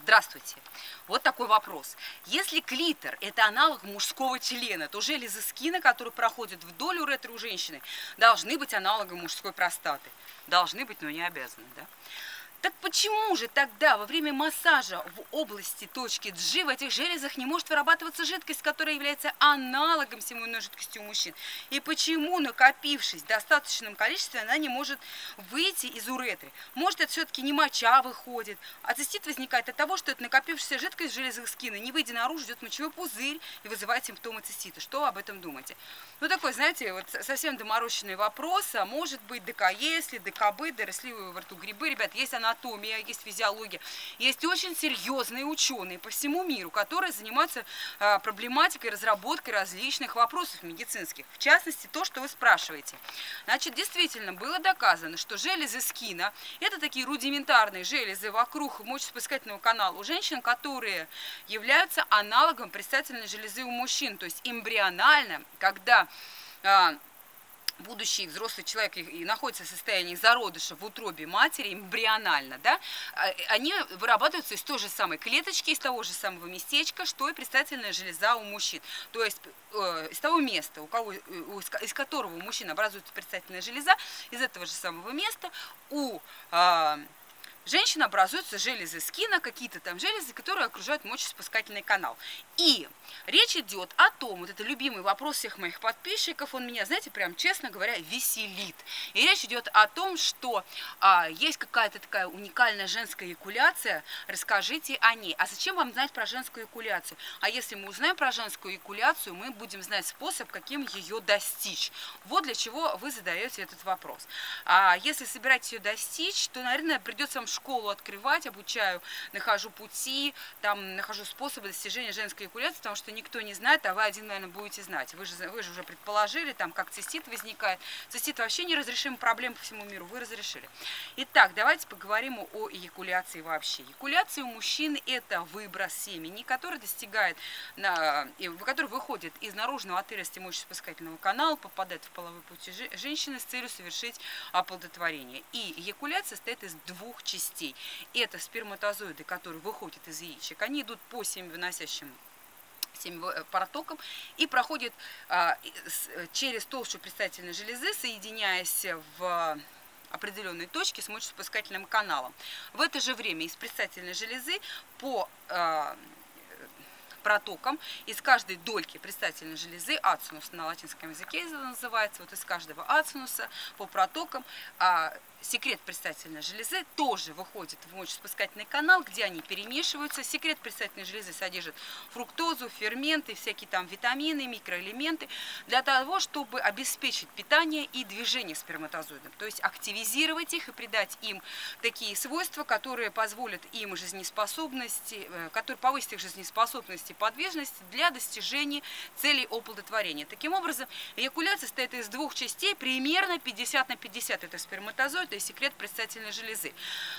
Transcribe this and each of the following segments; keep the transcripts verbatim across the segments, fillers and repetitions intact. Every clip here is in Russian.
Здравствуйте. Вот такой вопрос. Если клитор – это аналог мужского члена, то железы скина, которые проходят вдоль уретры у женщины, должны быть аналогом мужской простаты. Должны быть, но не обязаны, да? Так почему же тогда во время массажа в области точки G в этих железах не может вырабатываться жидкость, которая является аналогом семенной жидкости у мужчин? И почему, накопившись в достаточном количестве, она не может выйти из уретры? Может, это все-таки не моча выходит, а цистит возникает от того, что эта накопившаяся жидкость в железах скина, не выйдя наружу, идет мочевой пузырь и вызывает симптомы цистита. Что вы об этом думаете? Ну, такой, знаете, вот совсем доморощенный вопрос, а может быть, ДК если, ДКБ, доросли во рту грибы. Ребят, есть анатомия, есть физиология, есть очень серьезные ученые по всему миру, которые занимаются а, проблематикой, разработкой различных вопросов медицинских. В частности, то, что вы спрашиваете. Значит, действительно было доказано, что железы скина – это такие рудиментарные железы вокруг мочеиспускательного канала у женщин, которые являются аналогом предстательной железы у мужчин. То есть эмбрионально, когда а, будущий взрослый человек и находится в состоянии зародыша в утробе матери, эмбрионально, да, они вырабатываются из той же самой клеточки, из того же самого местечка, что и предстательная железа у мужчин. То есть э, из того места, у кого, из которого у мужчин образуется предстательная железа, из этого же самого места у э, женщин образуются железы скина, какие-то там железы, которые окружают мочеиспускательный канал. И речь идет о том, вот это любимый вопрос всех моих подписчиков, он меня, знаете, прям, честно говоря, веселит. И речь идет о том, что а, есть какая-то такая уникальная женская эякуляция, расскажите о ней. А зачем вам знать про женскую эякуляцию? А если мы узнаем про женскую эякуляцию, мы будем знать способ, каким ее достичь. Вот для чего вы задаете этот вопрос. А если собираетесь ее достичь, то, наверное, придется вам школу открывать, обучаю, нахожу пути, там, нахожу способы достижения женской эякуляции, потому что никто не знает, а вы один, наверное, будете знать. Вы же, вы же уже предположили, там, как цистит возникает. Цистит вообще неразрешимая проблема по всему миру, вы разрешили. Итак, давайте поговорим о эякуляции вообще. Эякуляция у мужчин – это выброс семени, который достигает, на, который выходит из наружного отверстия мочеиспускательного канала, попадает в половой путь женщины с целью совершить оплодотворение. И эякуляция состоит из двух частей. Это сперматозоиды, которые выходят из яичек, они идут по семявыносящим протокам и проходят а, с, через толщу предстательной железы, соединяясь в определенной точке с мочеиспускательным каналом. В это же время из предстательной железы по а, протокам из каждой дольки предстательной железы, ацинус на латинском языке это называется, вот из каждого ацинуса по протокам а, секрет предстательной железы тоже выходит в мочеиспускательный канал, где они перемешиваются. Секрет предстательной железы содержит фруктозу, ферменты, всякие там витамины, микроэлементы, для того, чтобы обеспечить питание и движение сперматозоидов. То есть активизировать их и придать им такие свойства, которые позволят им жизнеспособности, которые повысят их жизнеспособность и подвижность для достижения целей оплодотворения. Таким образом, эякуляция состоит из двух частей, примерно пятьдесят на пятьдесят. Это сперматозоид и секрет предстательной железы.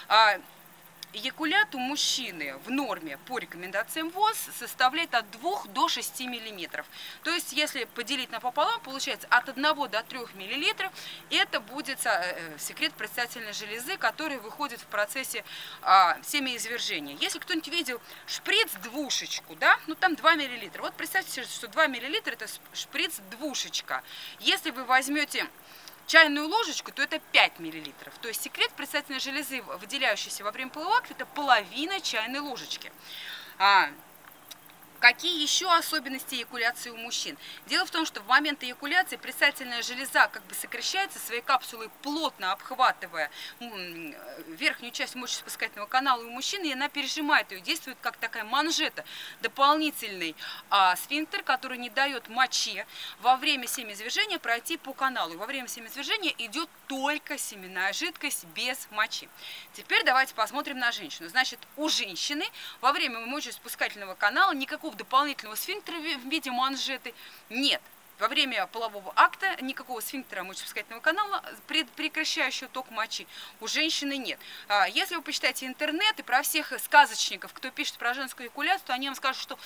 Эякулят у мужчины в норме по рекомендациям ВОЗ составляет от двух до шести миллиметров. То есть, если поделить напополам, получается от одного до трёх миллилитров. Это будет секрет предстательной железы, который выходит в процессе а, семяизвержения. Если кто-нибудь видел шприц-двушечку, да, ну там два миллилитра. Вот представьте, что два миллилитра это шприц-двушечка. Если вы возьмете чайную ложечку, то это пять миллилитров. То есть секрет предстательной железы, выделяющийся во время полового акта, это половина чайной ложечки. А, какие еще особенности эякуляции у мужчин? Дело в том, что в момент эякуляции предстательная железа как бы сокращается, своей капсулой плотно обхватывая верхнюю часть мочеиспускательного канала у мужчины, и она пережимает ее, действует как такая манжета, дополнительный а, сфинктер, который не дает моче во время семяизвержения пройти по каналу. И во время семяизвержения идет только семенная жидкость без мочи. Теперь давайте посмотрим на женщину. Значит, у женщины во время мочеиспускательного канала никакого дополнительного сфинктера в виде манжеты нет. во время полового акта никакого сфинктера мочеиспускательного канала, прекращающего ток мочи, у женщины нет. Если вы почитаете интернет и про всех сказочников, кто пишет про женскую эякуляцию, то они вам скажут, что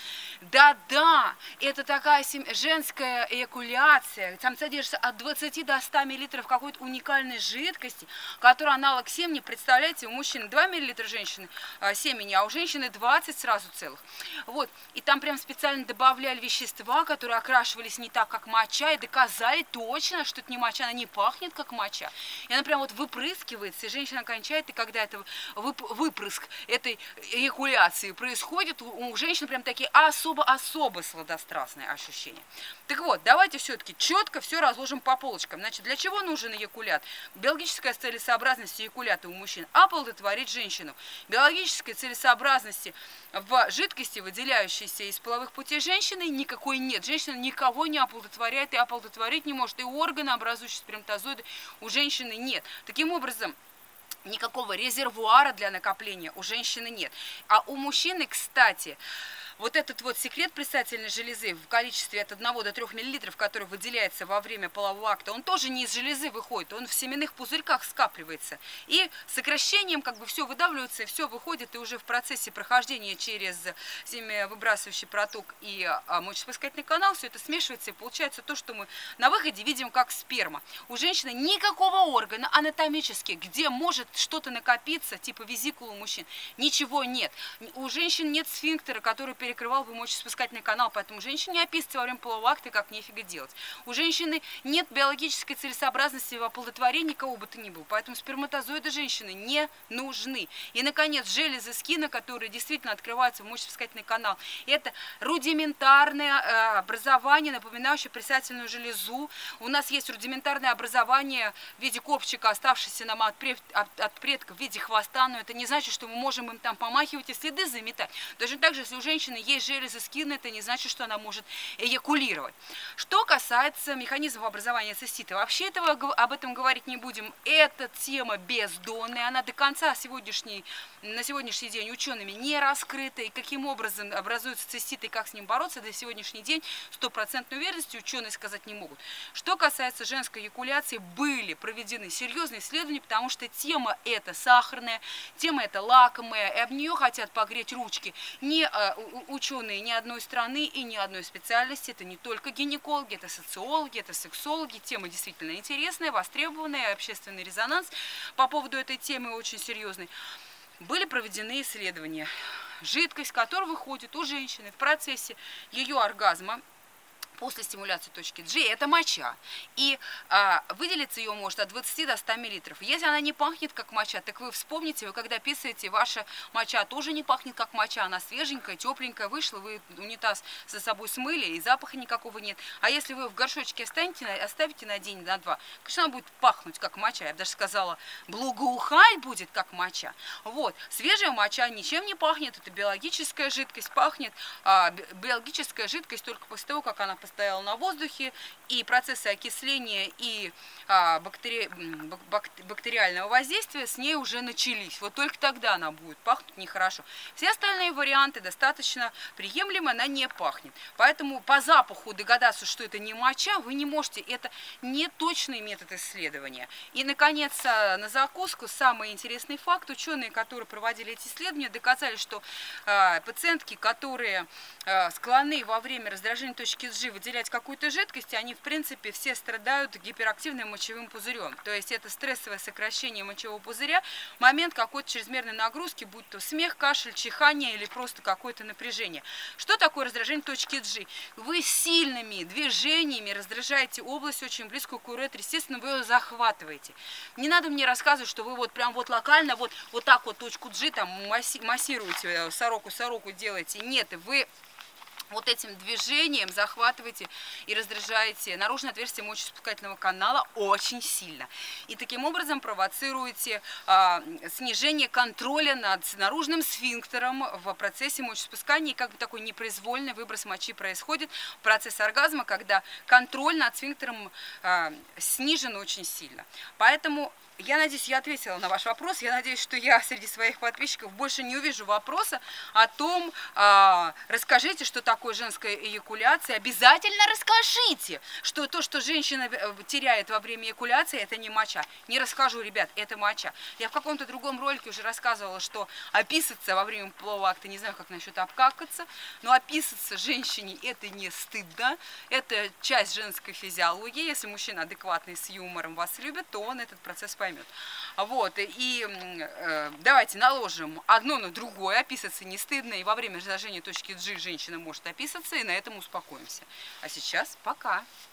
да-да, это такая женская эякуляция, там содержится от двадцати до ста миллилитров какой-то уникальной жидкости, которая аналог семени, представляете, у мужчины два миллилитра женщины семени, а у женщины двадцать сразу целых. Вот. И там прям специально добавляли вещества, которые окрашивались не так, как моча, и доказали точно, что это не моча, она не пахнет, как моча. И она прям вот выпрыскивается, и женщина кончает, и когда это выпрыск этой эякуляции происходит, у женщины прям такие особо-особо сладострастные ощущения. Так вот, давайте все-таки четко все разложим по полочкам. Значит, для чего нужен эякулят? Биологическая целесообразность эякулята у мужчин – оплодотворить женщину. Биологической целесообразности в жидкости, выделяющейся из половых путей женщины, никакой нет. Женщина никого не оплодотворяет и оплодотворить не может. И органы, образующие сперматозоиды, у женщины нет. Таким образом, никакого резервуара для накопления у женщины нет. А у мужчины, кстати, вот этот вот секрет предстательной железы в количестве от одного до трёх миллилитров, который выделяется во время полового акта, он тоже не из железы выходит, он в семенных пузырьках скапливается. И сокращением как бы все выдавливается, и все выходит, и уже в процессе прохождения через семявыбрасывающий проток и а, мочеиспускательный канал все это смешивается, и получается то, что мы на выходе видим как сперма. У женщины никакого органа анатомически, где может что-то накопиться, типа визикулы у мужчин, ничего нет. У женщин нет сфинктера, который перед перекрывал бы мочеиспускательный канал, поэтому женщине не описывается во время полового акта, как нефига делать. У женщины нет биологической целесообразности в оплодотворении кого бы то ни было, поэтому сперматозоиды женщины не нужны. И, наконец, железы скина, которые действительно открываются в мочеиспускательный канал, это рудиментарное э, образование, напоминающее предстательную железу. У нас есть рудиментарное образование в виде копчика, оставшееся нам от, пред, от, от предков в виде хвоста, но это не значит, что мы можем им там помахивать и следы заметать. Точно так же, если у женщины есть железы скина, это не значит, что она может эякулировать. Что касается механизмов образования цистита, вообще этого, об этом говорить не будем. Эта тема бездонная, она до конца сегодняшней, на сегодняшний день учеными не раскрыта, и каким образом образуются циститы и как с ним бороться, до сегодняшний день стопроцентной уверенностью ученые сказать не могут. Что касается женской эякуляции, были проведены серьезные исследования, потому что тема эта сахарная, тема эта лакомая, и об нее хотят погреть ручки не ученые ни одной страны и ни одной специальности. Это не только гинекологи, это социологи, это сексологи. Тема действительно интересная, востребованная, общественный резонанс по поводу этой темы очень серьезный. Были проведены исследования. Жидкость, которая выходит у женщины в процессе ее оргазма после стимуляции точки G, это моча. И а, выделиться ее может от двадцати до ста миллилитров. Если она не пахнет как моча, так вы вспомните, вы когда писаете, ваша моча тоже не пахнет как моча, она свеженькая, тепленькая, вышла, вы унитаз за собой смыли, и запаха никакого нет. А если вы в горшочке оставите, оставите на день, на два, конечно, она будет пахнуть как моча. Я бы даже сказала, благоухать будет как моча. Вот. Свежая моча ничем не пахнет, это биологическая жидкость, пахнет а, биологическая жидкость только после того, как она стояла на воздухе, и процессы окисления и а, бактери... бактериального воздействия с ней уже начались. Вот только тогда она будет пахнуть нехорошо. Все остальные варианты достаточно приемлемы, она не пахнет. Поэтому по запаху догадаться, что это не моча, вы не можете. Это не точный метод исследования. И, наконец, на закуску самый интересный факт. Ученые, которые проводили эти исследования, доказали, что а, пациентки, которые а, склонны во время раздражения точки G выделять какую-то жидкость, они в принципе все страдают гиперактивным мочевым пузырем. То есть это стрессовое сокращение мочевого пузыря, момент какой-то чрезмерной нагрузки, будь то смех, кашель, чихание или просто какое-то напряжение. Что такое раздражение точки G? Вы сильными движениями раздражаете область очень близкую к уретру, естественно, вы ее захватываете. Не надо мне рассказывать, что вы вот прям вот локально вот, вот так вот точку G там массируете, сороку-сороку делаете. Нет, вы вот этим движением захватываете и раздражаете наружное отверстие мочеиспускательного канала очень сильно. И таким образом провоцируете а, снижение контроля над наружным сфинктером в процессе мочеиспускания. И как бы такой непроизвольный выброс мочи происходит в процессе оргазма, когда контроль над сфинктером а, снижен очень сильно. Поэтому я надеюсь, я ответила на ваш вопрос. Я надеюсь, что я среди своих подписчиков больше не увижу вопроса о том, э, расскажите, что такое женская эякуляция. Обязательно расскажите, что то, что женщина теряет во время эякуляции, это не моча. Не расскажу, ребят, это моча. Я в каком-то другом ролике уже рассказывала, что описаться во время полового акта, не знаю, как насчет обкакаться, но описаться женщине это не стыдно. Это часть женской физиологии. Если мужчина адекватный, с юмором вас любит, то он этот процесс поймет. Вот, и э, давайте наложим одно на другое, описаться не стыдно, и во время зажжения точки G женщина может описаться, и на этом успокоимся. А сейчас пока!